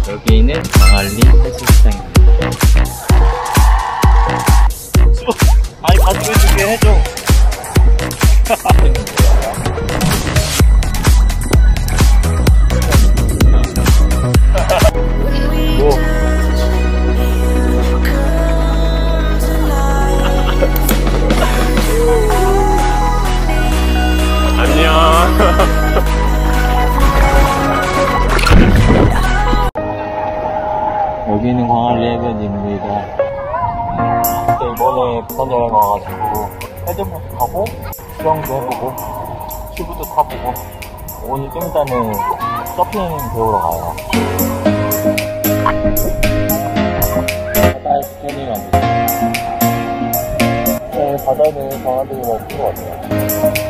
여기는 광안리 해수욕장입니다. 아니 가지고 해줄게 해줘. 여기는 광안리 해변입니다. 이번에 부산 여행 와가지고 헤드보트 타고 수영도 해보고 튜브도 타보고 오늘 좀 이따는 서핑 배우러 가요. 바다에 스케이팅 합니다. 바다는 광안리가 좋은 것 같아요.